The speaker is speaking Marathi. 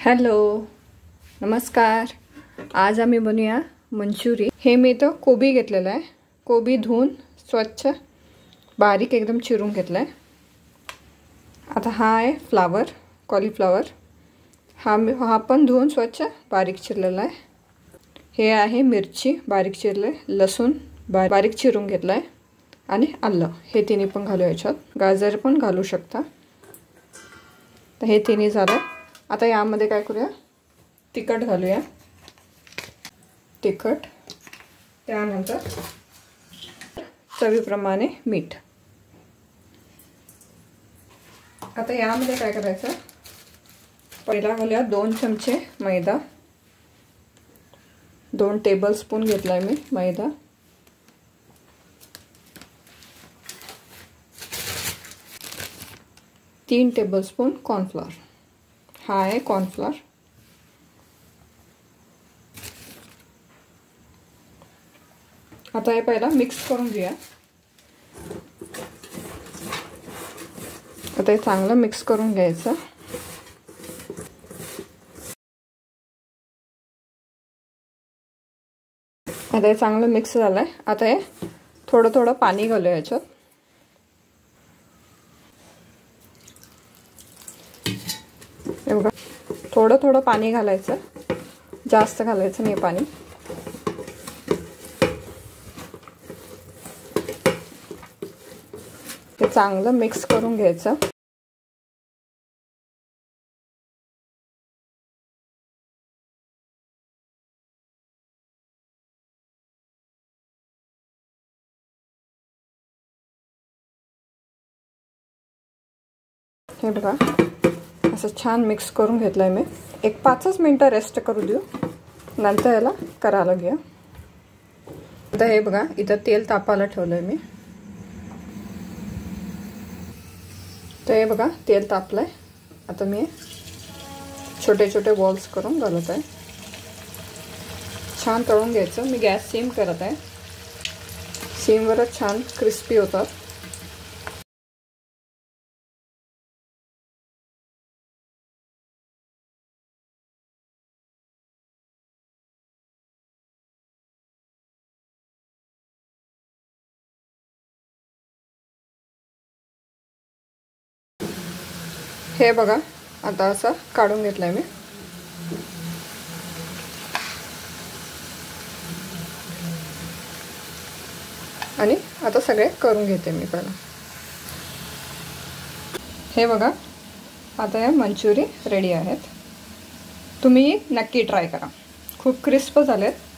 हॅलो, नमस्कार। आज आम्ही बनवूया मंचुरी। हे मी तो कोबी घेतलेला आहे। कोबी धुवून स्वच्छ बारीक एकदम चिरून घेतलाय। आता हा आहे फ्लावर, कॉलीफ्लावर। हा पण धुवून स्वच्छ बारीक चिरलेला आहे। हे आहे मिरची बारीक चिरले, लसूण बारीक चिरून घेतलाय आणि आलं, हे तिन्ही पण घालू याच्यात। गाजर पण घालू शकता। तर हे तिन्ही झालं। आता यामध्ये काय करूया, तिखट घालूया, तिखट, त्यानंतर चवीप्रमाणे मीठ। आता यामध्ये काय करायचं, पहिला घालूया 2 चमचे मैदा, 2 टेबलस्पून घेतलाय मी मैदा। तीन टेबलस्पून कॉर्नफ्लोअर, हा आहे कॉर्नफ्लोअर। आता हे पहिला मिक्स करून घेऊया। आता हे चांगलं मिक्स करून घ्यायचं। आता हे चांगलं मिक्स झालंय। आता हे थोडं थोडं पाणी घालूया याच्यात। हे बघा, थोडं थोडं पाणी घालायचं, जास्त घालायचं नाही पाणी। ते चांगलं मिक्स करून घ्यायचं। हे बघा, असं छान मिक्स करून घेतलंय मी। एक 5 मिनिटं रेस्ट करू देऊ, नंतर याला करायला घेऊ। आता हे बघा, इथं तेल तापायला ठेवलंय मी। तर हे बघा, तेल तापलंय। आता मी छोटे छोटे बॉल्स करून घालत आहे। छान तळून घ्यायचं। मी गॅस सिम करत आहे, सिमवरच छान क्रिस्पी होतात। हे बघा, आता असं काढून घेतलंय मी। आणि आता सगळे करून घेते मी पहिला। हे बघा, आता हे मंचुरी रेडी आहेत। तुम्ही नक्की ट्राय करा, खूप क्रिस्प झालेत।